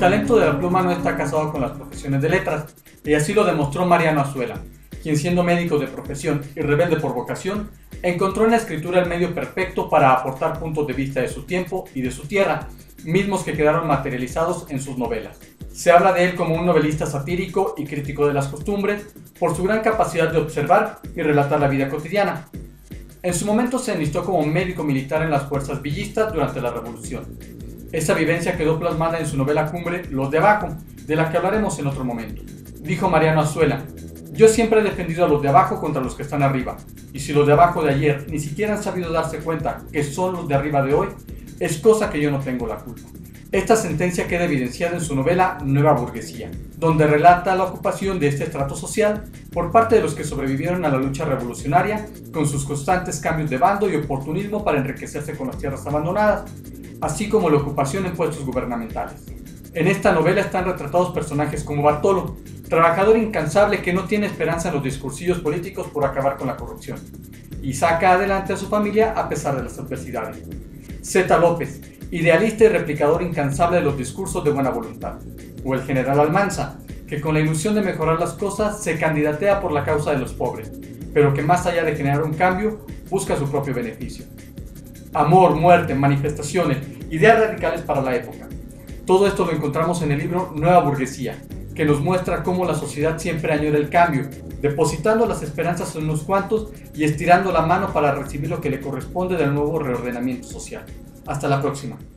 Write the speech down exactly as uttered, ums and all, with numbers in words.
talento de la pluma no está casado con las profesiones de letras, y así lo demostró Mariano Azuela, quien siendo médico de profesión y rebelde por vocación, encontró en la escritura el medio perfecto para aportar puntos de vista de su tiempo y de su tierra, mismos que quedaron materializados en sus novelas. Se habla de él como un novelista satírico y crítico de las costumbres, por su gran capacidad de observar y relatar la vida cotidiana. En su momento se enlistó como médico militar en las fuerzas villistas durante la Revolución. Esa vivencia quedó plasmada en su novela cumbre Los de Abajo, de la que hablaremos en otro momento. Dijo Mariano Azuela: yo siempre he defendido a los de abajo contra los que están arriba, y si los de abajo de ayer ni siquiera han sabido darse cuenta que son los de arriba de hoy, es cosa que yo no tengo la culpa. Esta sentencia queda evidenciada en su novela Nueva Burguesía, donde relata la ocupación de este estrato social por parte de los que sobrevivieron a la lucha revolucionaria, con sus constantes cambios de bando y oportunismo para enriquecerse con las tierras abandonadas, así como la ocupación en puestos gubernamentales. En esta novela están retratados personajes como Bartolo, trabajador incansable que no tiene esperanza en los discursillos políticos por acabar con la corrupción, y saca adelante a su familia a pesar de las adversidades. Zeta López, idealista y replicador incansable de los discursos de buena voluntad. O el general Almanza, que con la ilusión de mejorar las cosas se candidatea por la causa de los pobres, pero que más allá de generar un cambio, busca su propio beneficio. Amor, muerte, manifestaciones, ideas radicales para la época. Todo esto lo encontramos en el libro Nueva Burguesía, que nos muestra cómo la sociedad siempre añora el cambio, depositando las esperanzas en unos cuantos y estirando la mano para recibir lo que le corresponde del nuevo reordenamiento social. Hasta la próxima.